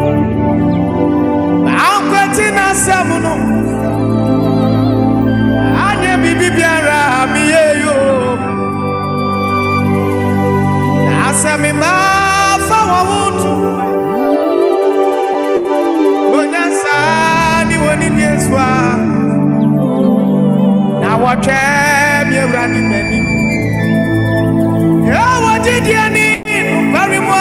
Anquetina Samuno Anya Bibi Biara Miyo Asami Ma Fawawutu Bonyansa Ni Woni Yeswa Na Wache Miewrani Meni Ya Wajidiani Very moi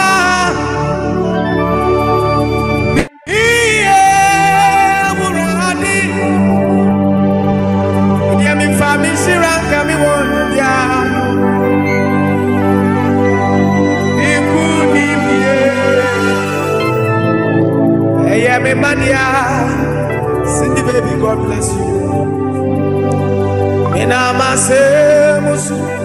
Mania, Cindy baby, God bless you. Minama semus,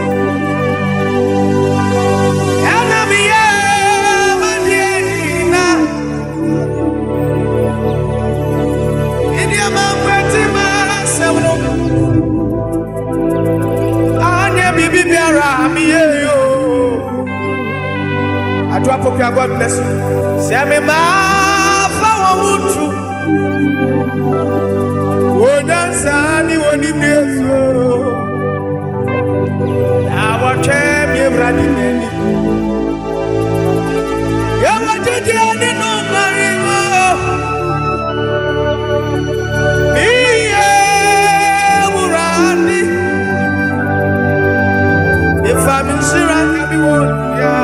Anamia, Madiana, Idiama Fatima, Samuel, Anya Bibi Biara, Mio. I drop up your God bless you. Samima. Wodansani woni beso awo twem yebradi neni yawo jeje ani no marimo iye murani if I'm in Shiraz be won ya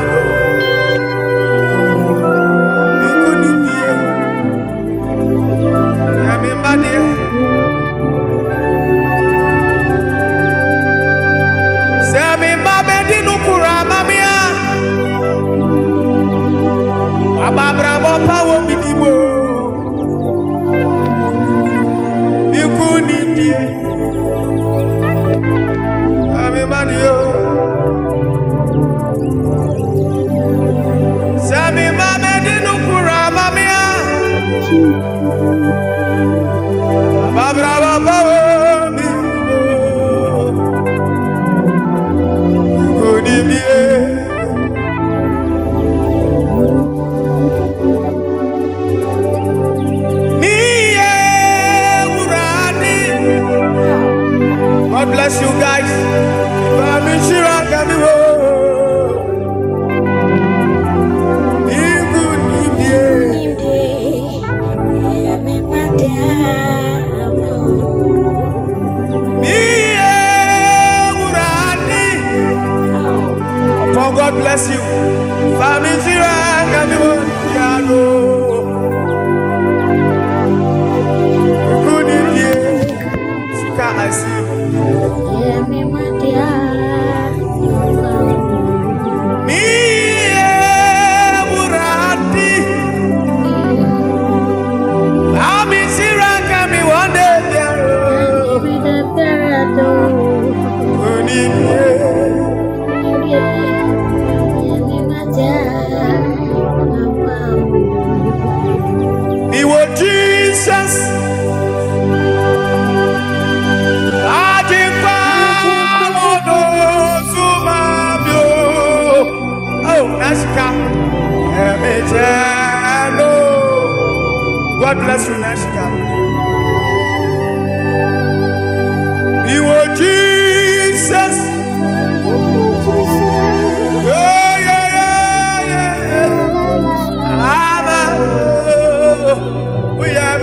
God bless you guys. God bless you. I see. God bless you, Nashika. You are Jesus. We are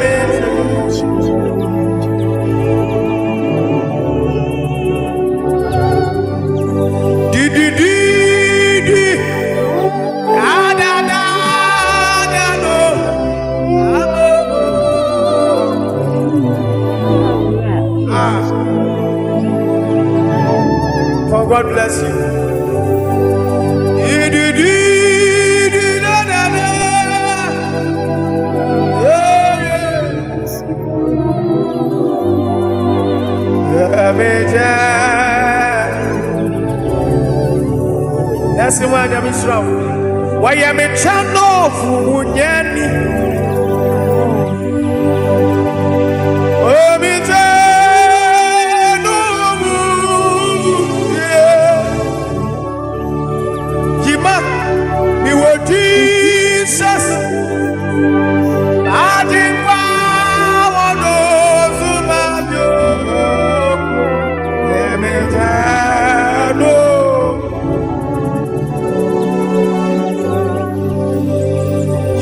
God bless you. That's the one that is wrong. Why am I channel for Yanni? Jesus.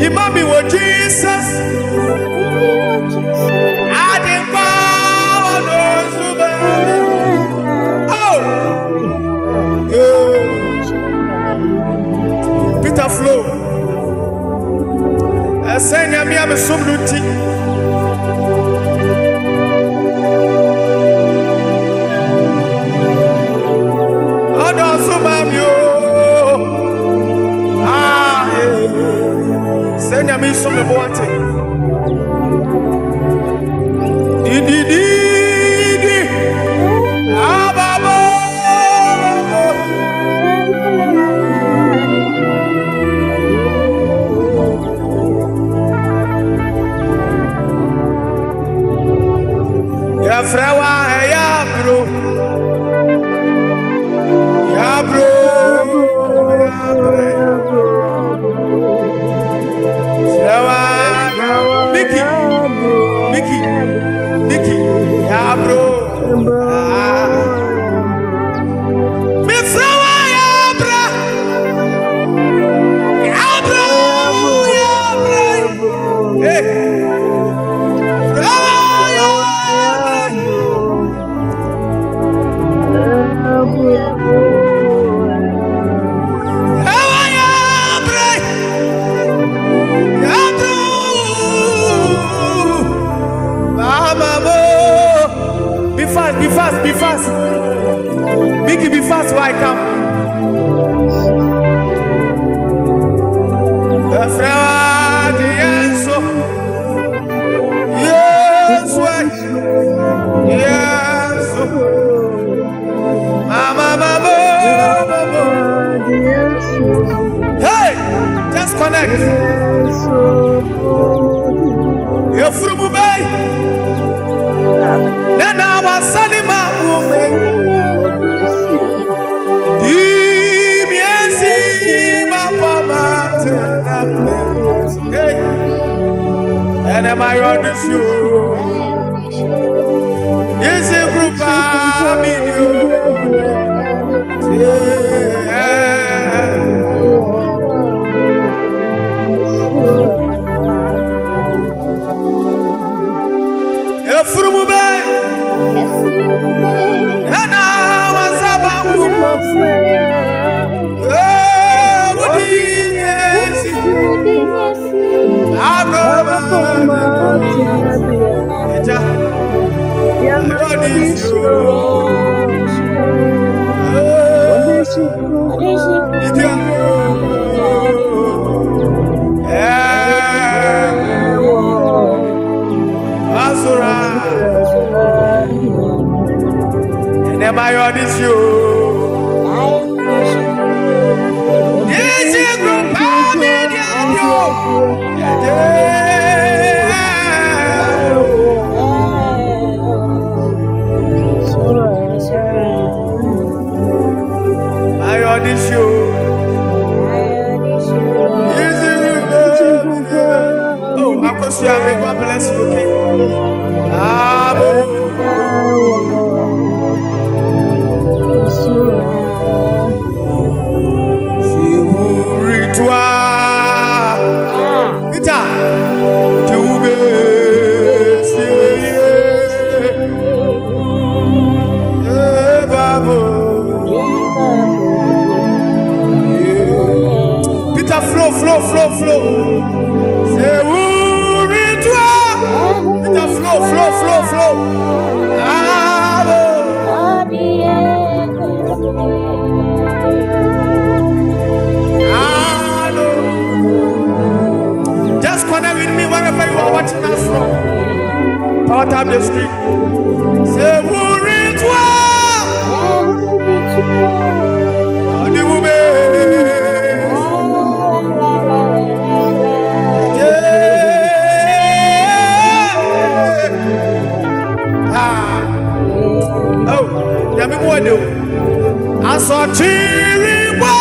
Imami wo Jesus. Adimba ono zube. Oh. Peter Flow. Senya mi am somruti. Ono zubamyo. Senya mi some boate. Di. Ababo. Ya frawa ya bro. Ya bro. Mickey, yeah, bro. Me flower, yeah, bro. Yeah, bro. Hey. Flower, yeah, Be fast. Mickey, be fast while I come. Yes, Mama. Hey, just connect. You're from Mumbai. Nana was sunny mountain. Hey, and am I on the show? Yes, a group of you. And I was about and I on this show. Yes, you group I on this show. Yes, you oh, I could see God bless you. Flow. Say who retwa. Peter flow. Just connect with me wherever you are watching us from. Power tap the screen. Say who retwa. The woman. I saw Chiriwa.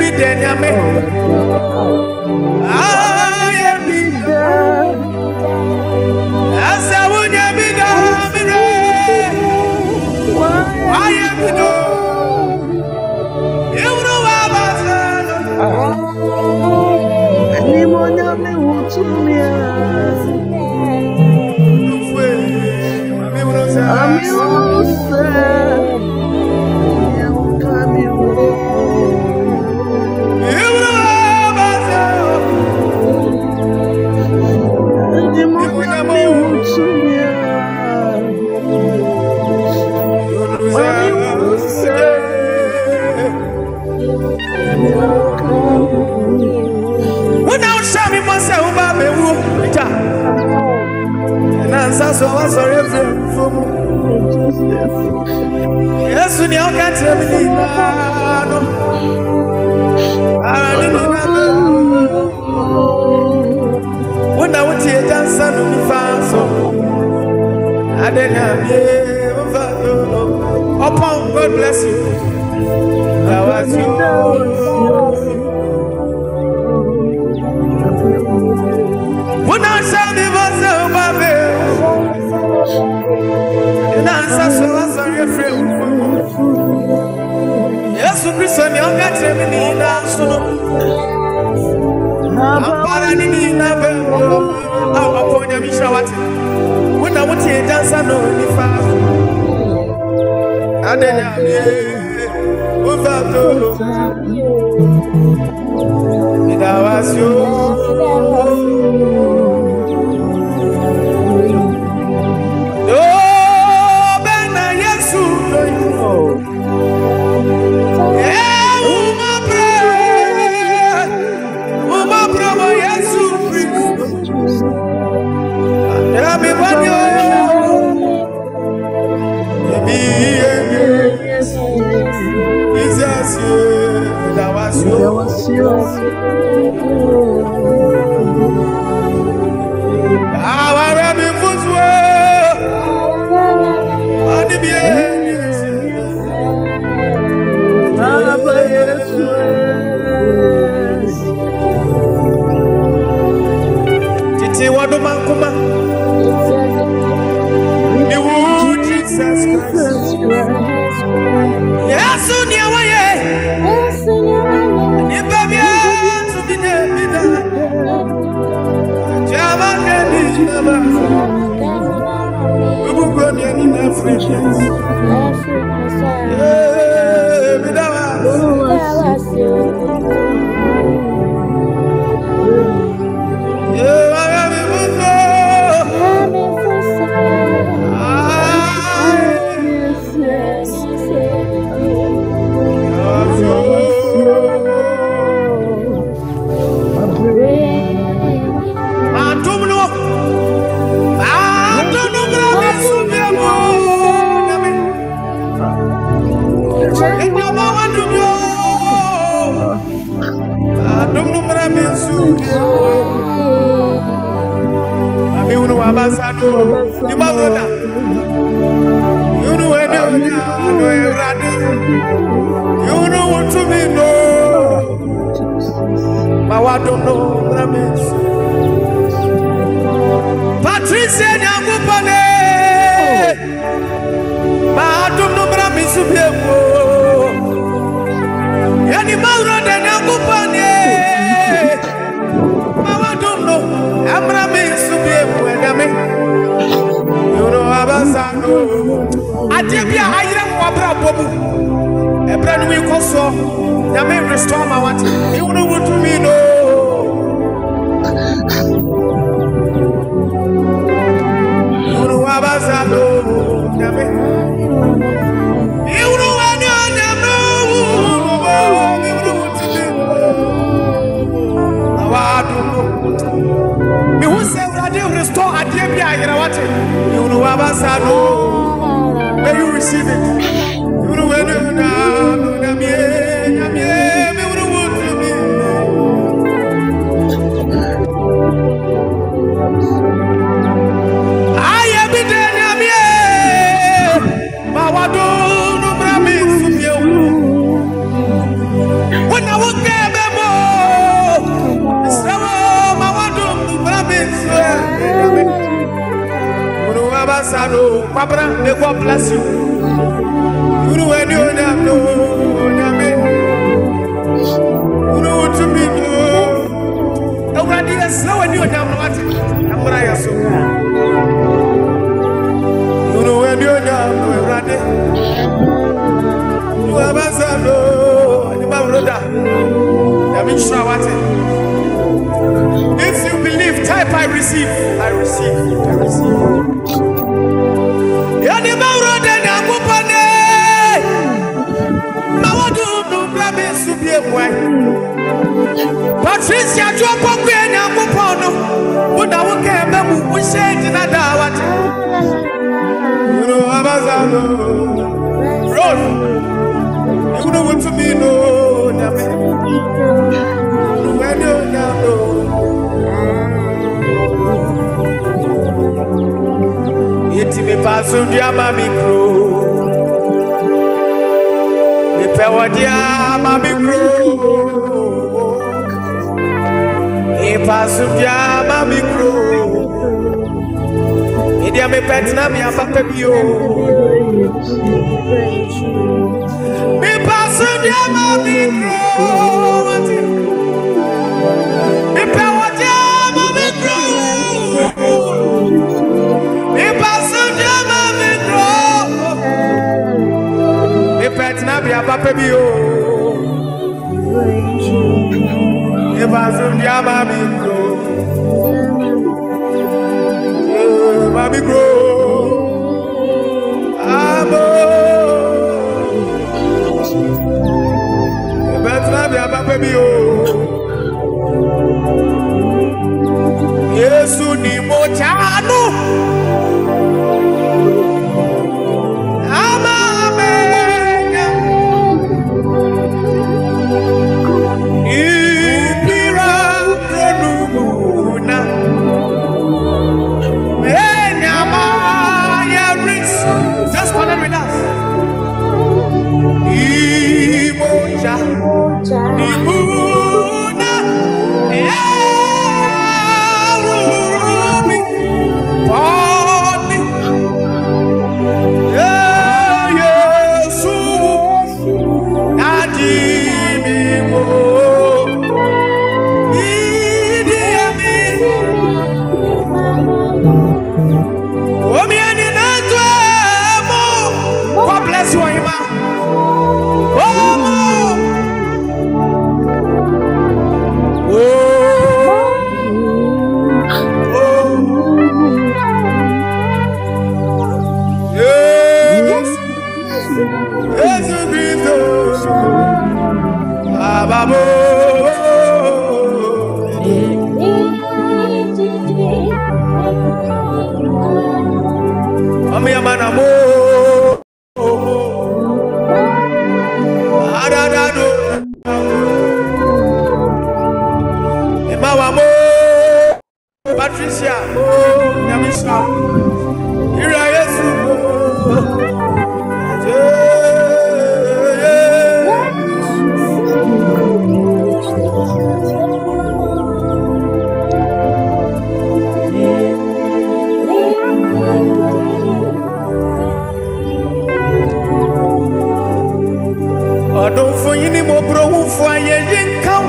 be dead, yame. I am be dead. As I would be dead. I am be dead. You know about anyone else wants to me. So I sorry for yes, when you can't tell me no. I don't know when I went to dance on the fast. I didn't have upon God bless you. That was you. When I saw the voice of my baby. And answer so sorry, friend. Yes, we Christian, you got to be in us. I'm parani never. Our point of Mishawati. When I want to dance, I know the fast. And then I'm it was you. May you receive it. When I woke up Abasado, Papa, may God bless you. You know when you know, you know what to be. Already, as slow and you know what I'm so. You know when you know, already. You have Abasado, and you have Roda. If you believe, type I receive. I receive. I receive. Patricia, drop up here now. What I will care about, we said in a dawat. You know, Abazano. Run. You know what to be, no. When you know. Iti me pasu dia mami kro. Me pewa dia mami kro. Me pasu dia mami kro. Me dia me petna me apapa bio. Me pasu dia mami kro. Me pewa dia mami kro. Papa bio, if I zoom ya, baby grow, baby grow, amo. If I zoom ya, papa bio, Yesu ni mochano. Patricia, Yamisha, Irayesu, I don't find any more bro for a young cow.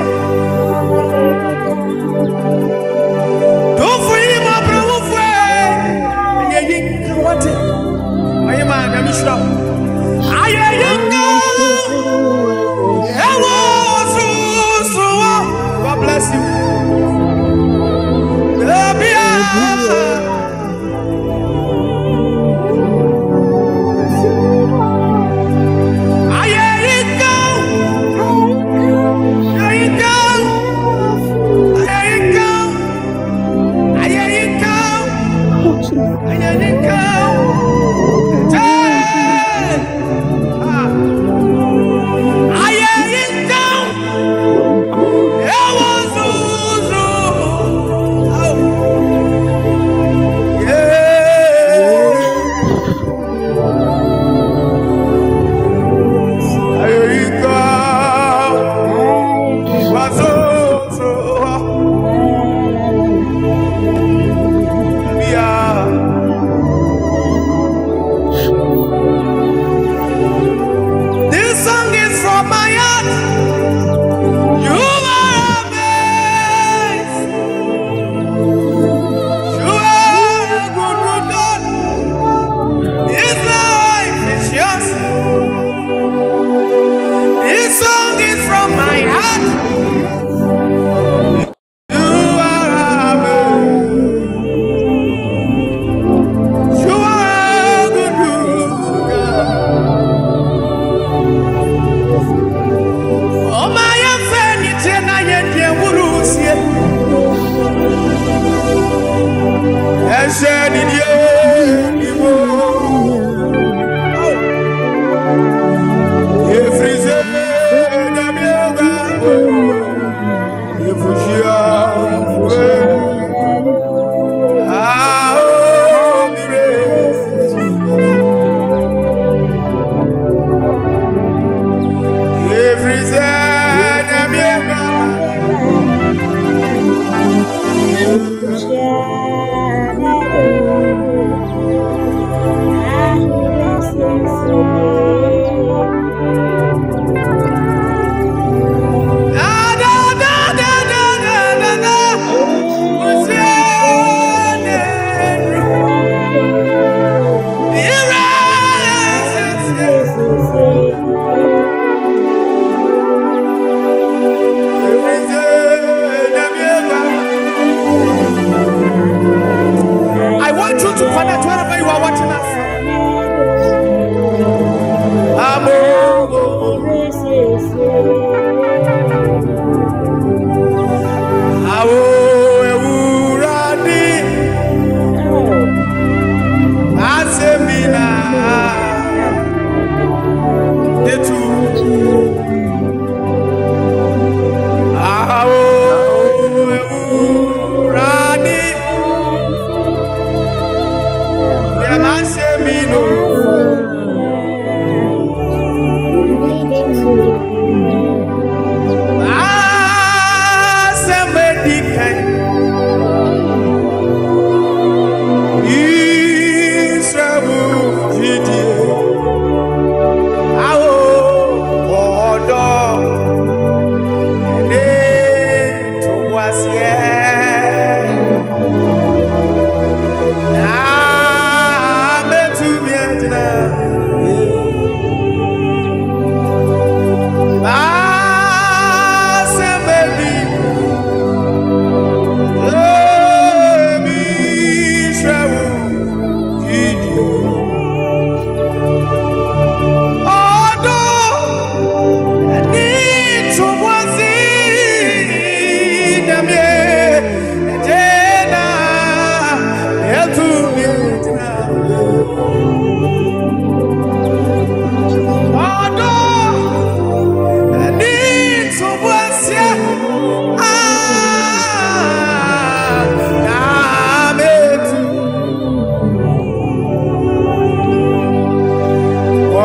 God bless you.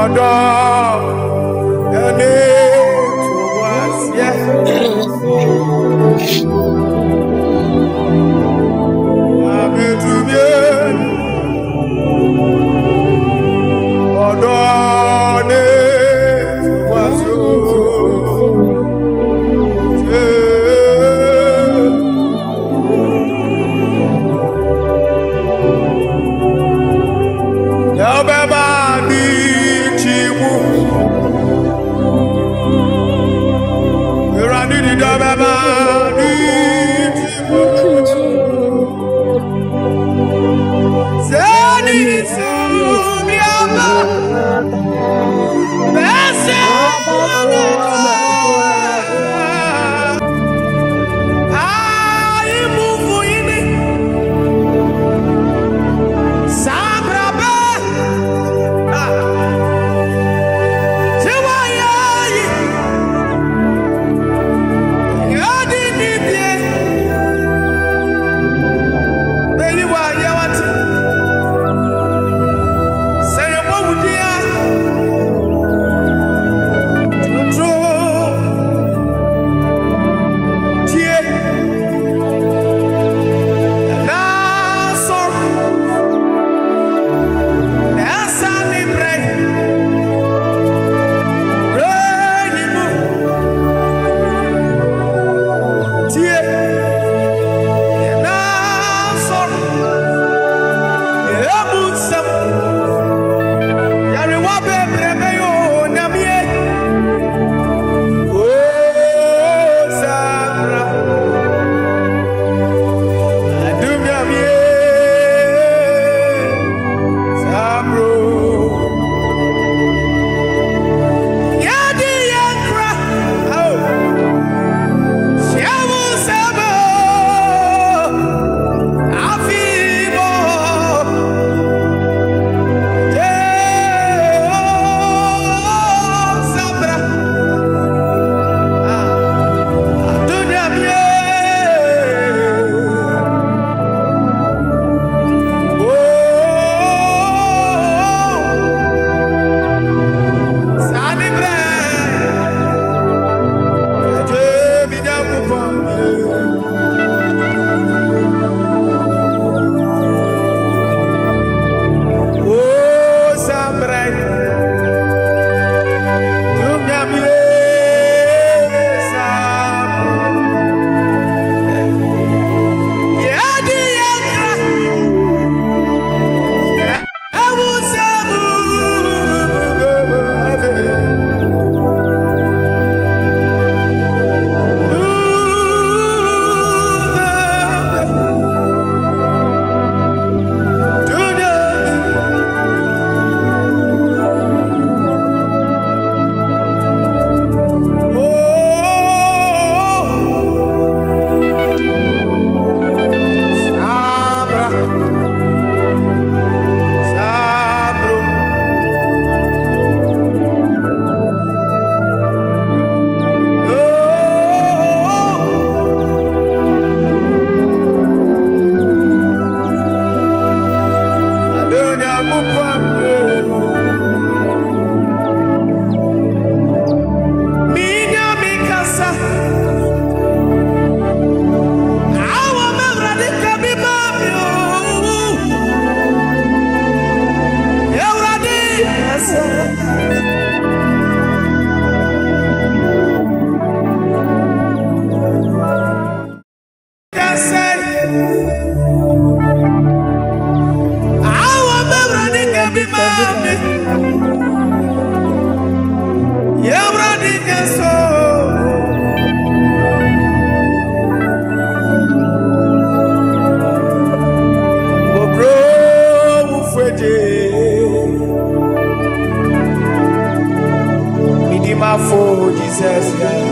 For Jesus,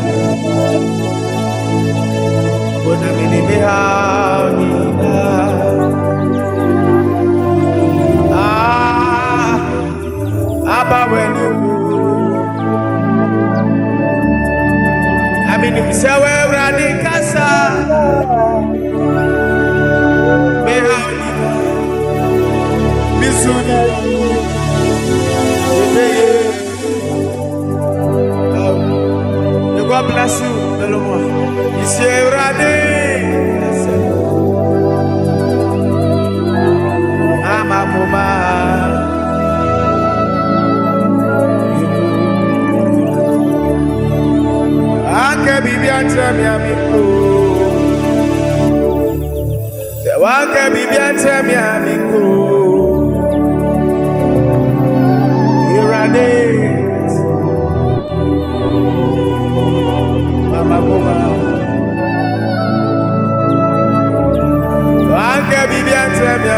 Bona mini Abba when you I mean if you running casa Missouri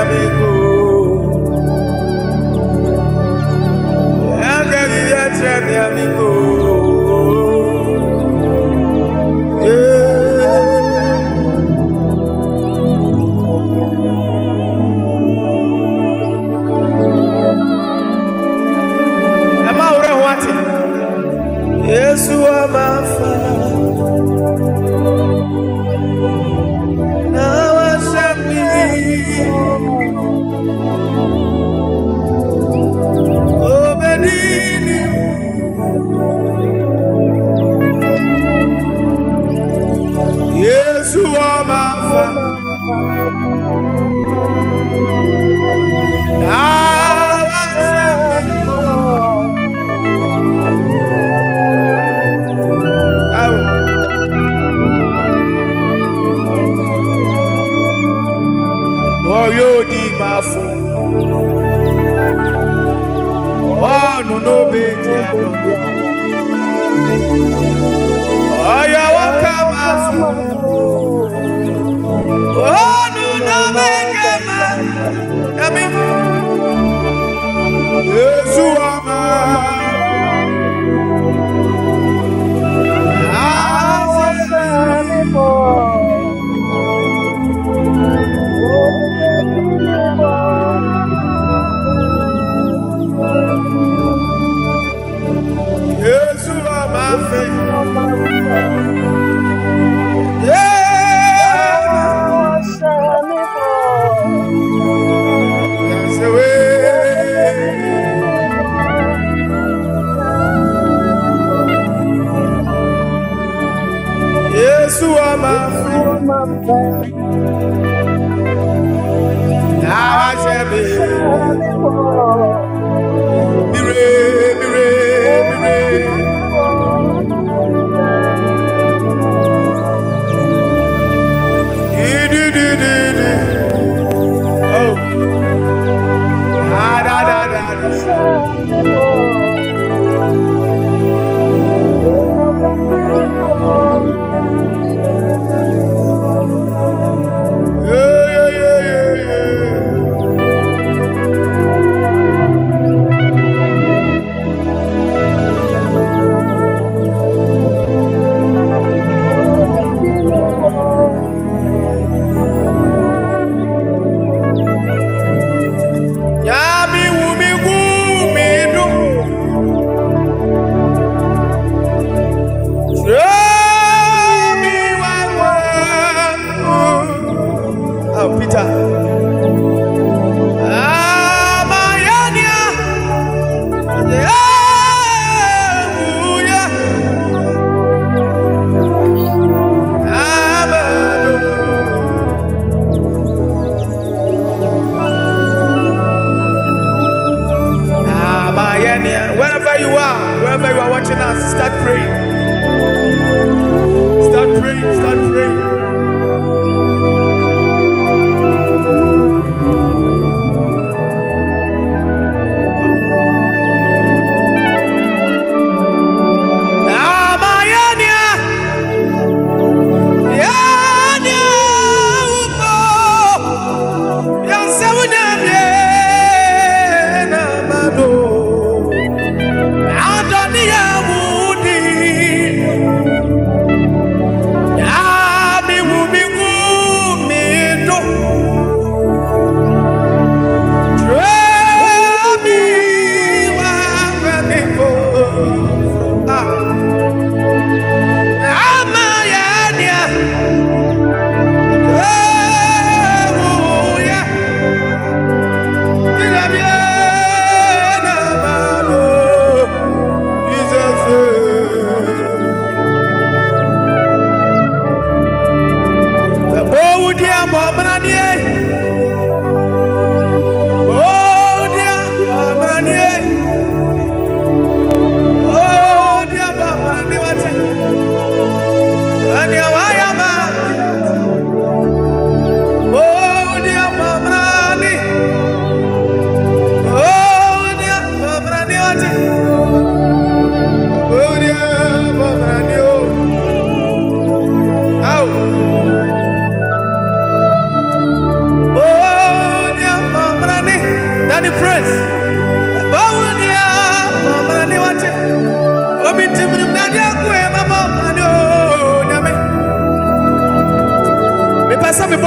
Oh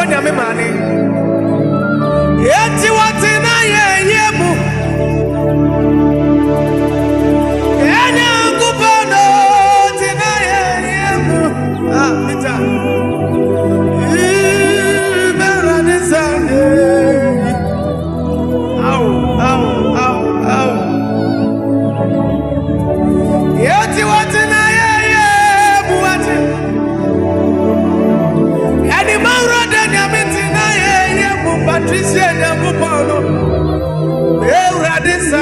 nyame mane yeti wati na yemu enya kupono tina yemu mita imeranisa au yeti wati na yemu wati yani mauro de nyame tina yemu Patricia nyamu paulo euradisa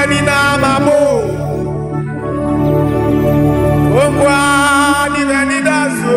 Weni na mamo. Ongwa ni weni daso.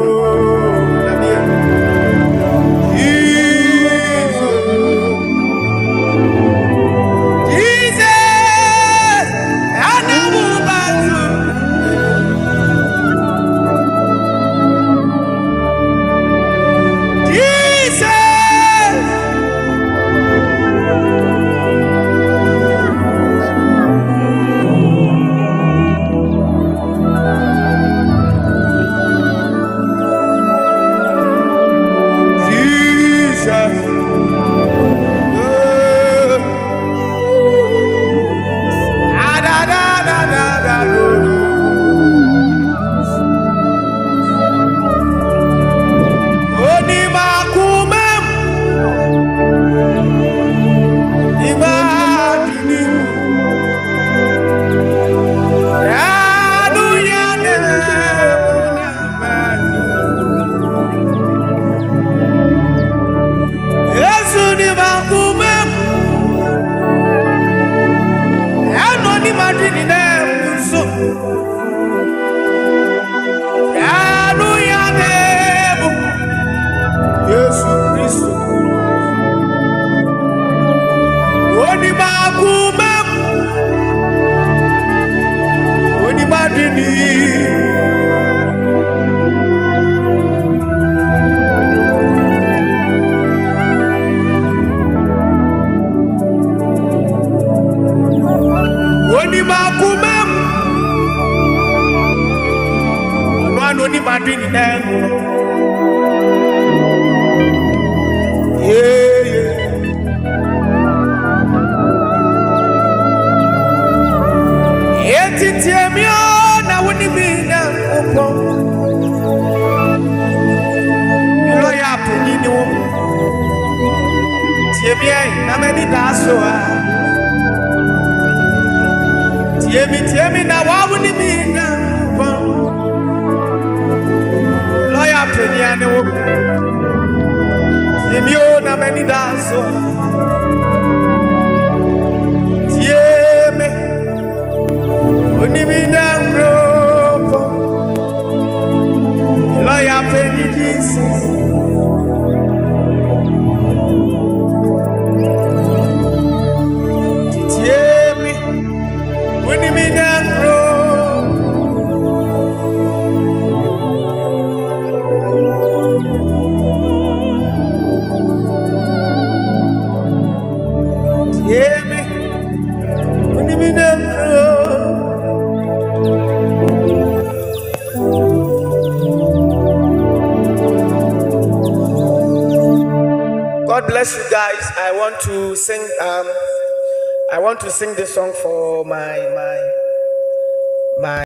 Tiemi na wawuni mina Lawyer penny and the woman Tiemi o na many daso Tiemi Uni mina mroko Lawyer penny Jesus God bless you guys. I want to sing this song for my